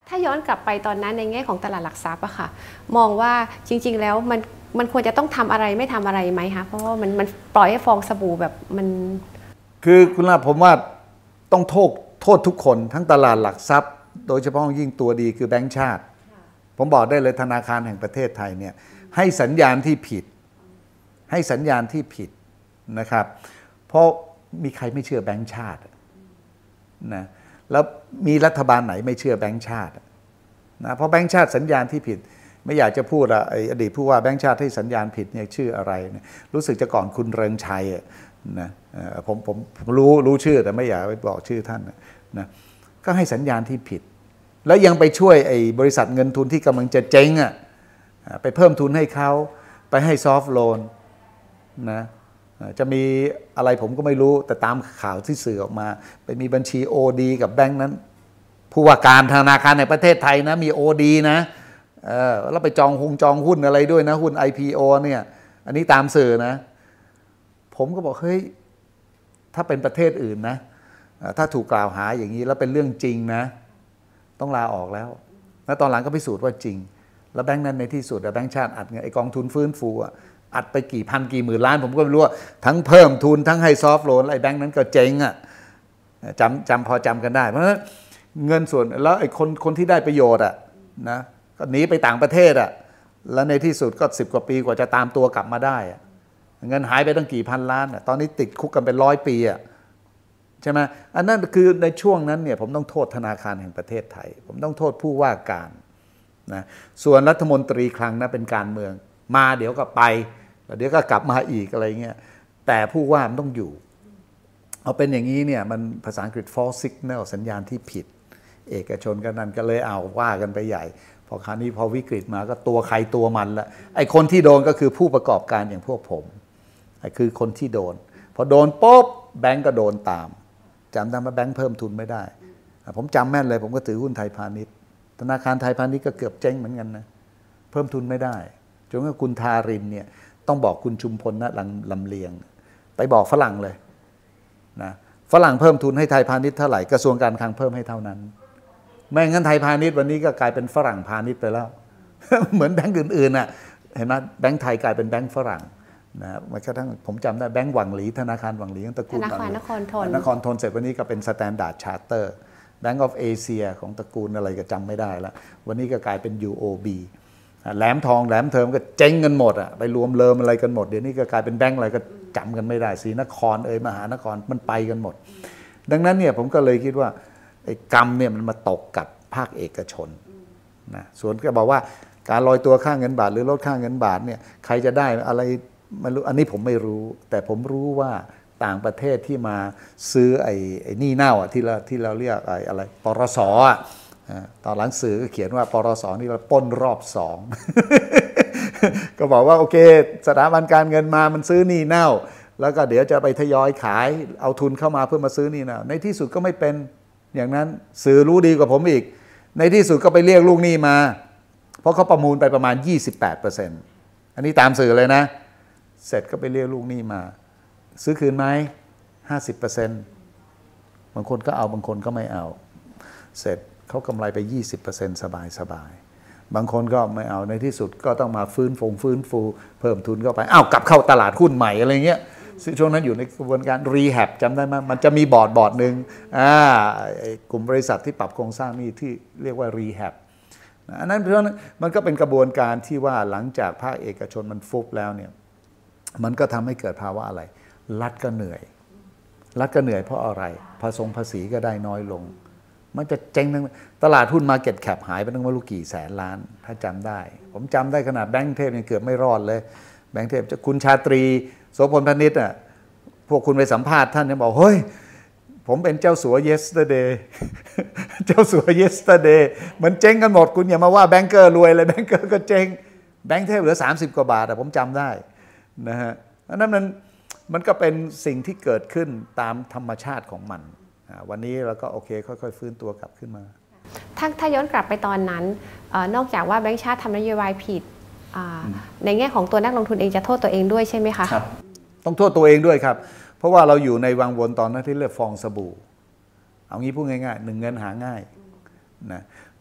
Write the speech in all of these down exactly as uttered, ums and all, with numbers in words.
ถ้าย้อนกลับไปตอนนั้นในแง่ของตลาดหลักทรัพย์อะค่ะมองว่าจริงๆแล้วมันมันควรจะต้องทำอะไรไม่ทำอะไรไหมคะเพราะว่ามันมันปล่อยให้ฟองสบู่แบบมันคือคุณลาผมว่าต้องโทษโทษทุกคนทั้งตลาดหลักทรัพย์โดยเฉพาะยิ่งตัวดีคือแบงก์ชาติผมบอกได้เลยธนาคารแห่งประเทศไทยเนี่ยให้สัญญาณที่ผิดให้สัญญาณที่ผิดนะครับเพราะมีใครไม่เชื่อแบงก์ชาตินะแล้วมีรัฐบาลไหนไม่เชื่อแบงก์ชาตินะเพราะแบงก์ชาติสัญญาณที่ผิดไม่อยากจะพูดอะอดีตผู้ว่าแบงก์ชาติให้สัญญาณผิดเนี่ยชื่ออะไรเนี่ยรู้สึกจะก่อนคุณเริงชัยนะผมผมผมรู้รู้ชื่อแต่ไม่อยากไปบอกชื่อท่านนะก็ให้สัญญาณที่ผิดแล้วยังไปช่วยไอ้บริษัทเงินทุนที่กำลังจะเจ๊งอ่ะไปเพิ่มทุนให้เขาไปให้ซอฟท์โลนนะจะมีอะไรผมก็ไม่รู้แต่ตามข่าวที่สื่อออกมาไปมีบัญชี โอ ดี กับแบงค์นั้นผู้ว่าการธนาคารในประเทศไทยนะมี โอ ดี นะเออแล้วไปจองหงจองหุ้นอะไรด้วยนะหุ้น ไอ พี โอ เนี่ยอันนี้ตามสื่อนะผมก็บอกเฮ้ยถ้าเป็นประเทศอื่นนะถ้าถูกกล่าวหาอย่างนี้แล้วเป็นเรื่องจริงนะต้องลาออกแล้วแล้วตอนหลังก็พิสูจน์ว่าจริงแล้วแบงค์นั้นในที่สุดแบงค์ชาติอัดเงินไอกองทุนฟื้นฟูอัดไปกี่พันกี่หมื่นล้านผมก็ไม่รู้ว่าทั้งเพิ่มทุนทั้งให้ซอฟท์โลนไอ้แบงค์นั้นก็เจ๊งอ่ะจำจำพอจำกันได้เพราะฉะนั้นเงินส่วนแล้วไอ้คนคนที่ได้ประโยชน์อ่ะนะก็หนีไปต่างประเทศอ่ะแล้วในที่สุดก็สิบกว่าปีกว่าจะตามตัวกลับมาได้เงินหายไปตั้งกี่พันล้านตอนนี้ติดคุกกันเป็นร้อยปีอ่ะใช่ไหมอันนั้นคือในช่วงนั้นเนี่ยผมต้องโทษธนาคารแห่งประเทศไทยผมต้องโทษผู้ว่าการนะส่วนรัฐมนตรีคลังนะเป็นการเมืองมาเดี๋ยวก็ไปเดี๋ยวก็กลับมาอีกอะไรเงี้ยแต่ผู้ว่ามันต้องอยู่เอาเป็นอย่างนี้เนี่ยมันภาษาอังกฤษ false signal สัญญาณที่ผิดเอกชนกันนั้นก็เลยเอาว่ากันไปใหญ่พอคราวนี้พอวิกฤตมาก็ตัวใครตัวมันละไอ้คนที่โดนก็คือผู้ประกอบการอย่างพวกผมไอ้คือคนที่โดนพอโดนปุ๊บแบงก์ก็โดนตามจำได้ไหมแบงก์เพิ่มทุนไม่ได้ผมจำแม่นเลยผมก็ถือหุ้นไทยพาณิชย์ธนาคารไทยพาณิชย์ก็เกือบเจ๊งเหมือนกันนะเพิ่มทุนไม่ได้จนกระทั่งคุณทารินเนี่ยต้องบอกคุณชุมพลนะลำเลียงไปบอกฝรั่งเลยนะฝรั่งเพิ่มทุนให้ไทยพาณิชย์เท่าไหร่กระทรวงการคลังเพิ่มให้เท่านั้นไม่งั้นไทยพาณิชย์วันนี้ก็กลายเป็นฝรั่งพาณิชย์ไปแล้ว เหมือนแบงก์อื่นๆน่ะเห็นไหมแบงก์ไทยกลายเป็นแบงก์ฝรั่งนะแม้กระทั่งผมจำได้แบงก์หวังหลีธนาคารหวังหลีตระกูลธนาคารนครธนนครธนเสร็จวันนี้ก็เป็น Standard Charter Bank of Asia ของตระกูลอะไรก็จำไม่ได้แล้ววันนี้ก็กลายเป็น ยู โอ บี แหลมทองแหลมเทิมก็เจ๊งกันหมดอ่ะไปรวมเลิมอะไรกันหมดเดี๋ยวนี้ก็กลายเป็นแบงก์อะไรก็จำกันไม่ได้ศรีนครเอ่ยมหานครมันไปกันหมดดังนั้นเนี่ยผมก็เลยคิดว่าไอ้กรรมเนี่ยมันมาตกกับภาคเอกชนนะส่วนก็บอกว่าการลอยตัวค่าเงินบาทหรือลดค่าเงินบาทเนี่ยใครจะได้อะไรไม่รู้อันนี้ผมไม่รู้แต่ผมรู้ว่าต่างประเทศที่มาซื้อไอ้ไอ้หนี้เน่าอ่ะที่เราที่เราเรียกไอ้อะไรปรสอ่ะตอนหลังสื่อก็เขียนว่าปรสนี่เราปล้นรอบสอง ก็บอกว่าโอเคสถาบันการเงินมามันซื้อหนี้เน่าแล้วก็เดี๋ยวจะไปทยอยขายเอาทุนเข้ามาเพื่อมาซื้อหนี้เน่าในที่สุดก็ไม่เป็นอย่างนั้นสื่อรู้ดีกว่าผมอีกในที่สุดก็ไปเรียกลูกหนี้มาเพราะเขาประมูลไปประมาณ ยี่สิบแปดเปอร์เซ็นต์ อันนี้ตามสื่อเลยนะเสร็จก็ไปเรียกลูกหนี้มาซื้อคืนไหม ห้าสิบเปอร์เซ็นต์ บางคนก็เอาบางคนก็ไม่เอาเสร็จเขากำไรไป ยี่สิบเปอร์เซ็นต์ สบายสบายบางคนก็ไม่เอาในที่สุดก็ต้องมาฟื้นฟงฟื้นฟูเพิ่มทุนเข้าไปอ้าวกลับเข้าตลาดหุ้นใหม่อะไรเงี้ยช่วงนั้นอยู่ในกระบวนการรีแฮบจำได้ไหมมันจะมีบอร์ดบอร์ดหนึ่งอ่ากลุ่มบริษัทที่ปรับโครงสร้างนี่ที่เรียกว่ารีแฮบอันนั้นเพราะนั้นมันก็เป็นกระบวนการที่ว่าหลังจากภาคเอกชนมันฟุบแล้วเนี่ยมันก็ทำให้เกิดภาวะอะไรรัฐก็เหนื่อยรัฐก็เหนื่อยเพราะอะไรภาษีภาษีก็ได้น้อยลงมันจะเจ๊งทั้งตลาดหุ้นมาร์เก็ตแคปหายไปตั้งไม่รู้กี่แสนล้านถ้าจำได้ผมจำได้ขนาดแบงก์เทพยังเกือบไม่รอดเลยแบงก์เทพคุณชาตรีโสพลพนิชอ่ะพวกคุณไปสัมภาษณ์ท่านยังบอกเฮ้ยผมเป็นเจ้าสัว yesterday เจ้าสัว yesterday มันเจ๊งกันหมดคุณอย่ามาว่าแบงก์เกอร์รวยเลยแบงก์เกอร์ก็เจ๊งแบงก์เทพเหลือสามสิบกว่าบาทอะผมจำได้นะฮะนั้นมันมันก็เป็นสิ่งที่เกิดขึ้นตามธรรมชาติของมันวันนี้เราก็โอเคค่อยๆฟื้นตัวกลับขึ้นมาถ้าถ้าย้อนกลับไปตอนนั้นนอกจากว่าแบงก์ชาติทำนโยบายผิดในแง่ของตัวนักลงทุนเองจะโทษตัวเองด้วยใช่ไหมคะครับต้องโทษตัวเองด้วยครับเพราะว่าเราอยู่ในวังวนตอนนั้นที่เรียกฟองสบู่เอางี้พูดง่ายๆหนึ่งเงินหาง่ายนะ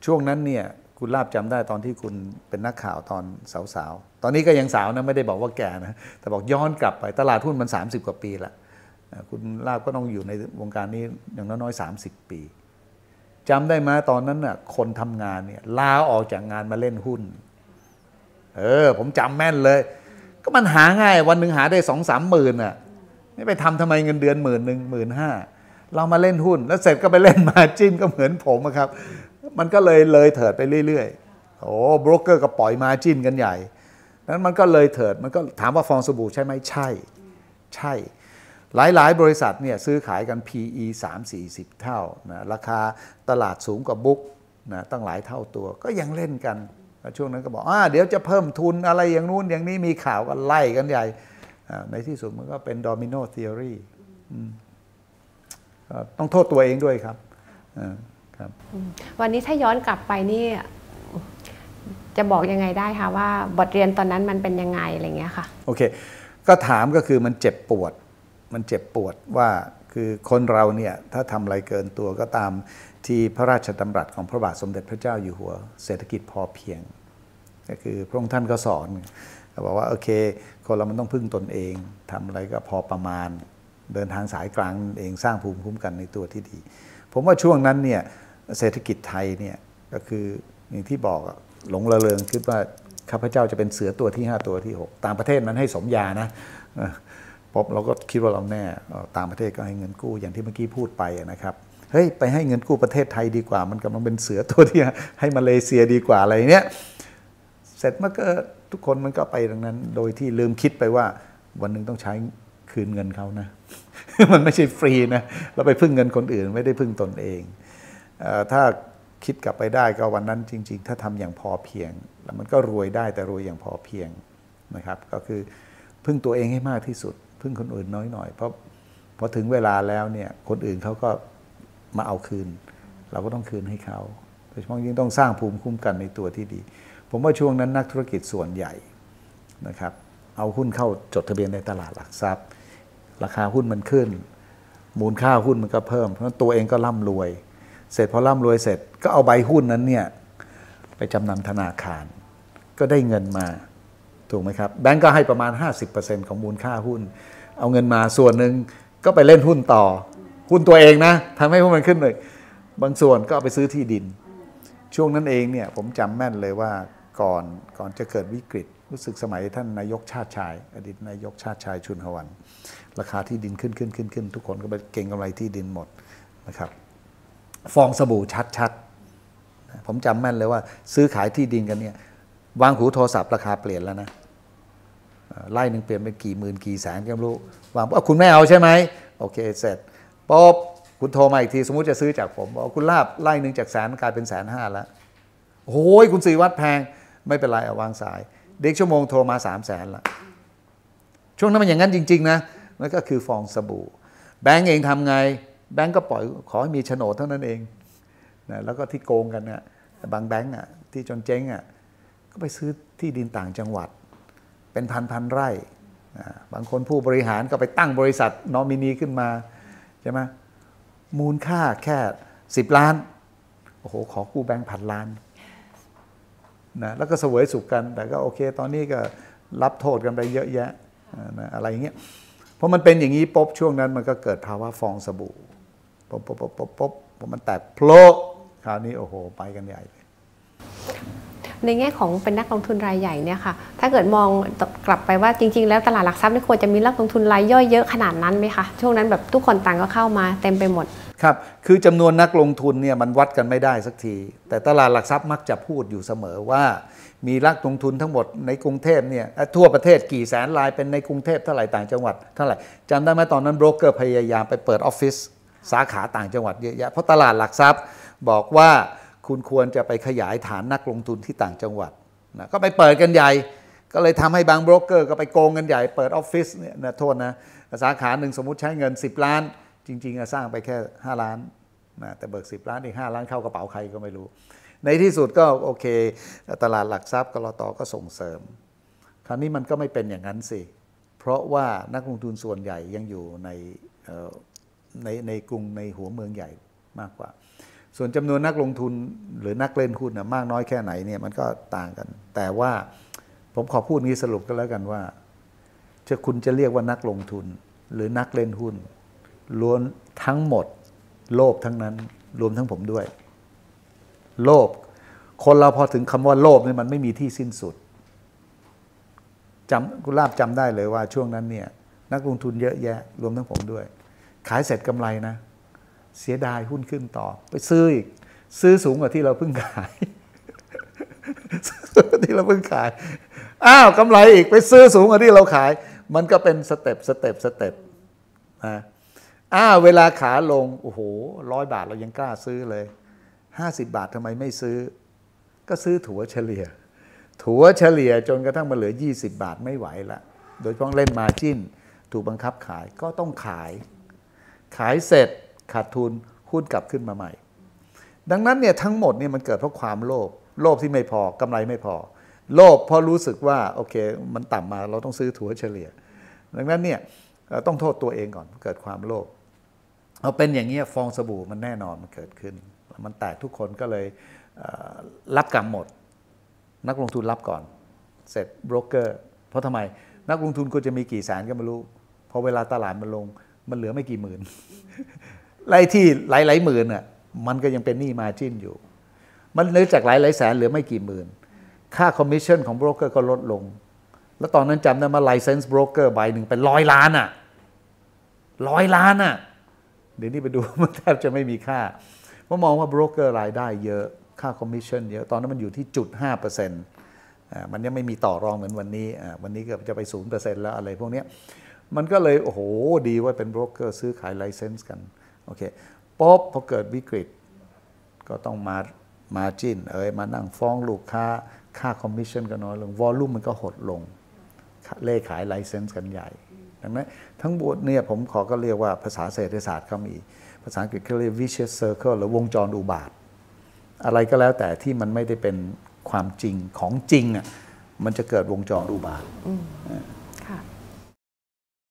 ช่วงนั้นเนี่ยคุณลาบจำได้ตอนที่คุณเป็นนักข่าวตอนสาวๆตอนนี้ก็ยังสาวนะไม่ได้บอกว่าแก่นะแต่บอกย้อนกลับไปตลาดหุ้นมันสามสิบกว่าปีละคุณลาบก็ต้องอยู่ในวงการนี้อย่างน้อยๆสามสิบปีจำได้ไหมตอนนั้นน่ะคนทำงานเนี่ยลาออกจากงานมาเล่นหุ้นเออผมจำแม่นเลยก็มันหาง่ายวันหนึ่งหาได้สองสามหมื่นอ่ะไม่ไปทำทำไมเงินเดือนหมื่นหนึ่งหมื่นห้าเรามาเล่นหุ้นแล้วเสร็จก็ไปเล่นมาจิ้นก็เหมือนผมครับมันก็เลยเลยเถิดไปเรื่อยๆโอ้โบรกเกอร์ก็ปล่อยมาจิ้นกันใหญ่นั้นมันก็เลยเถิดมันก็ถามว่าฟองสบู่ใช่ไหมใช่ใช่หลายๆบริษัทเนี่ยซื้อขายกัน พี อี สาม สี่สิบ เท่านะราคาตลาดสูงกว่าบุ๊กนะตั้งหลายเท่าตัวก็ยังเล่นกันช่วงนั้นก็บอกอ่าเดี๋ยวจะเพิ่มทุนอะไรอย่างนู้นอย่างนี้มีข่าวกันไล่กันใหญ่ในที่สุดมันก็เป็นโดมิโนธีอรีต้องโทษตัวเองด้วยครับครับวันนี้ถ้าย้อนกลับไปนี่จะบอกยังไงได้คะว่าบทเรียนตอนนั้นมันเป็นยังไงอะไรเงี้ยค่ะโอเคก็ถามก็คือมันเจ็บปวดมันเจ็บปวดว่าคือคนเราเนี่ยถ้าทำอะไรเกินตัวก็ตามที่พระราชดำรัสของพระบาทสมเด็จพระเจ้าอยู่หัวเศรษฐกิจพอเพียงก็คือพระองค์ท่านก็สอนเขาบอกว่าโอเคคนเรามันต้องพึ่งตนเองทำอะไรก็พอประมาณเดินทางสายกลางเองสร้างภูมิคุ้มกันในตัวที่ดีผมว่าช่วงนั้นเนี่ยเศรษฐกิจไทยเนี่ยก็คืออย่างที่บอกหลงระเริงคิดว่าข้าพเจ้าจะเป็นเสือตัวที่ห้าตัวที่หกต่างประเทศนั้นให้สมญานะป๊บเราก็คิดว่าเราแน่ต่างประเทศก็ให้เงินกู้อย่างที่เมื่อกี้พูดไปนะครับเฮ้ยไปให้เงินกู้ประเทศไทยดีกว่ามันกำลังเป็นเสือตัวที่ให้มาเลเซียดีกว่าอะไรเนี้ยเสร็จมันก็ทุกคนมันก็ไปดังนั้นโดยที่ลืมคิดไปว่าวันหนึ่งต้องใช้คืนเงินเขานะมันไม่ใช่ฟรีนะเราไปพึ่งเงินคนอื่นไม่ได้พึ่งตนเองถ้าคิดกลับไปได้ก็วันนั้นจริงๆถ้าทำอย่างพอเพียงแล้วมันก็รวยได้แต่รวยอย่างพอเพียงนะครับก็คือพึ่งตัวเองให้มากที่สุดพึ่งคนอื่นน้อยหน่อยเพราะพอถึงเวลาแล้วเนี่ยคนอื่นเขาก็มาเอาคืนเราก็ต้องคืนให้เขาโดยเฉพาะยิ่งต้องสร้างภูมิคุ้มกันในตัวที่ดีผมว่าช่วงนั้นนักธุรกิจส่วนใหญ่นะครับเอาหุ้นเข้าจดทะเบียนในตลาดหลักทรัพย์ราคาหุ้นมันขึ้นมูลค่าหุ้นมันก็เพิ่มเพราะฉะนั้นตัวเองก็ร่ำรวยเสร็จพอร่ำรวยเสร็จก็เอาใบหุ้นนั้นเนี่ยไปจำนำธนาคารก็ได้เงินมาถูกไหมครับแบงก์ก็ให้ประมาณ ห้าสิบเปอร์เซ็นต์ ของมูลค่าหุ้นเอาเงินมาส่วนหนึ่งก็ไปเล่นหุ้นต่อหุ้นตัวเองนะทำให้หุ้นมันขึ้นเลยบางส่วนก็เอาไปซื้อที่ดินช่วงนั้นเองเนี่ยผมจำแม่นเลยว่าก่อนก่อนจะเกิดวิกฤตรู้สึกสมัยท่านนายกชาติชายอดีตนายกชาติชายชุนหวันราคาที่ดินขึ้นขึ้นขึ้นขึ้นทุกคนก็ไปเก็งกำไรที่ดินหมดนะครับฟองสบู่ชัดๆผมจำแม่นเลยว่าซื้อขายที่ดินกันเนี่ยวางหูโทรศัพท์ราคาเปลี่ยนแล้วนะไล่หนึ่งเปลี่ยนเป็นกี่หมื่นกี่แสนก็ไม่รู้วางว่าคุณไม่เอาใช่ไหมโอเคเสร็จป๊บคุณโทรมาอีกทีสมมุติจะซื้อจากผมบอกคุณลาบไล่หนึ่งจากแสนกลายเป็นแสนห้าแล้วโอ้ยคุณศรีวัฒน์แพงไม่เป็นไรเอาวางสายเด็กชั่วโมงโทรมาสามแสนละช่วงนั้นมันอย่างนั้นจริงๆนะนั่นก็คือฟองสบู่แบงก์เองทำไงแบงก์ก็ปล่อยขอให้มีโฉนดเท่านั้นเองนะแล้วก็ที่โกงกันนะบางแบงก์อ่ะที่จนเจ๊งอ่ะก็ไปซื้อที่ดินต่างจังหวัดเป็นพันพันไร่นะบางคนผู้บริหารก็ไปตั้งบริษัทนอมินีขึ้นมาใช่ไหมมูลค่าแค่สิบล้านโอ้โหขอกู้แบงก์พันล้านนะแล้วก็เสวยสุขกันแต่ก็โอเคตอนนี้ก็รับโทษกันไปเยอะแยะนะอะไรอย่างเงี้ยเพราะมันเป็นอย่างนี้ปุ๊บช่วงนั้นมันก็เกิดภาวะฟองสบู่ปุ๊บปุ๊บปุ๊บปุ๊บปุ๊บพอมันแตกโผล่คราวนี้โอ้โหไปกันใหญ่เลยในแง่ของเป็นนักลงทุนรายใหญ่เนี่ยค่ะถ้าเกิดมองกลับไปว่าจริงๆแล้วตลาดหลักทรัพย์นี่ควรจะมีนักลงทุนรายย่อยเยอะขนาดนั้นไหมคะช่วงนั้นแบบทุกคนต่างก็เข้ามาเต็มไปหมดครับคือจำนวนนักลงทุนเนี่ยมันวัดกันไม่ได้สักทีแต่ตลาดหลักทรัพย์มักจะพูดอยู่เสมอว่ามีนักลงทุนทั้งหมดในกรุงเทพเนี่ยทั่วประเทศกี่แสนรายเป็นในกรุงเทพเท่าไหร่ต่างจังหวัดเท่าไหร่จำได้ไหมตอนนั้นโบรกเกอร์พยายามไปเปิดออฟฟิศสาขาต่างจังหวัดเยอะแยะเพราะตลาดหลักทรัพย์บอกว่าคุณควรจะไปขยายฐานนักลงทุนที่ต่างจังหวัดนะก็ไปเปิดกันใหญ่ก็เลยทำให้บางโบรกเกอร์ก็ไปโกงกันใหญ่เปิดออฟฟิศเนี่ยนะโทษนะสาขาหนึ่งสมมุติใช้เงินสิบล้านจริงๆสร้างไปแค่ห้าล้านนะแต่เบิกสิบล้านอีกห้าล้านเข้ากระเป๋าใครก็ไม่รู้ในที่สุดก็โอเคตลาดหลักทรัพย์กลต.ก็ส่งเสริมคราวนี้มันก็ไม่เป็นอย่างนั้นสิเพราะว่านักลงทุนส่วนใหญ่ยังอยู่ในในในกรุงในหัวเมืองใหญ่มากกว่าส่วนจำนวนนักลงทุนหรือนักเล่นหุ้นนะมากน้อยแค่ไหนเนี่ยมันก็ต่างกัน แต่ว่าผมขอพูดนี้สรุปกันแล้วกันว่าจะคุณจะเรียกว่านักลงทุนหรือนักเล่นหุ้นล้วนทั้งหมดโลภทั้งนั้นรวมทั้งผมด้วย โลภคนเราพอถึงคำว่าโลภเนี่ยมันไม่มีที่สิ้นสุดจำคุณลาบจำได้เลยว่าช่วงนั้นเนี่ยนักลงทุนเยอะแยะรวมทั้งผมด้วย ขายเสร็จกำไรนะเสียดายหุ้นขึ้นต่อไปซื้ออีกซื้อสูงกว่าที่เราเพิ่งขาย ที่เราเพิ่งขายอ้าวกำไรอีกไปซื้อสูงกว่าที่เราขายมันก็เป็นสเต็ปสเต็ปสเต็ปนะอ้าวเวลาขาลงโอ้โหร้อยบาทเรายังกล้าซื้อเลยห้าสิบบาททำไมไม่ซื้อก็ซื้อถัวเฉลี่ยถัวเฉลี่ยจนกระทั่งมาเหลือยี่สิบบาทไม่ไหวละโดยเฉพาะเล่นมาจิ้นถูกบังคับขายก็ต้องขายขายเสร็จขาดทุนหุ้นกลับขึ้นมาใหม่ดังนั้นเนี่ยทั้งหมดเนี่ยมันเกิดเพราะความโลภโลภที่ไม่พอกำไรไม่พอโลภเพราะรู้สึกว่าโอเคมันต่ำมาเราต้องซื้อถัวเฉลี่ยดังนั้นเนี่ยต้องโทษตัวเองก่อนเกิดความโลภเอาเป็นอย่างนี้ฟองสบู่มันแน่นอนมันเกิดขึ้นมันแตกทุกคนก็เลยรับกรรมหมดนักลงทุนรับก่อนเสร็จโบรกเกอร์เพราะทำไมนักลงทุนควรจะมีกี่แสนก็ไม่รู้พอเวลาตลาดมันลงมันเหลือไม่กี่หมื่นไล่ที่หลายๆหมื่นอ่ะมันก็ยังเป็นหนี้มาจิ้นอยู่มันเนื่องจากหลายๆแสนเหลือไม่กี่หมื่นค่าคอมมิชชั่นของโบรกเกอร์ก็ลดลงแล้วตอนนั้นจำได้มาไลเซนส์โบรกเกอร์ใบหนึ่งเป็นร้อยล้านอ่ะร้อยล้านอ่ะเดี๋ยวนี้ไปดูมันแทบจะไม่มีค่าเพราะมองว่าโบรกเกอร์รายได้เยอะค่าคอมมิชชั่นเยอะตอนนั้นมันอยู่ที่จุดห้าเปอร์เซ็นต์มันยังไม่มีต่อรองเหมือนวันนี้วันนี้ก็จะไปศูนย์เปอร์เซ็นต์แล้วอะไรพวกนี้มันก็เลยโอ้โหดีว่าเป็นโบรกเกอร์ซื้อขายไลเซนส์กันโอเคป๊บพอเกิดวิกฤตก็ต้องมามาจิ้นเอ้ยมานั่งฟ้องลูกค้าค่าคอมมิชชั่นก็น้อยลงวอลลุ่มมันก็หดลงเล่ขายไลเซนส์กันใหญ่ดังนั้นทั้งหมดเนี่ยผมขอก็เรียกว่าภาษาเศรษฐศาสตร์เขามีภาษาอังกฤษเขาเรียก vicious circle หรือวงจรอุบาทอะไรก็แล้วแต่ที่มันไม่ได้เป็นความจริงของจริงอ่ะมันจะเกิดวงจรอุบาท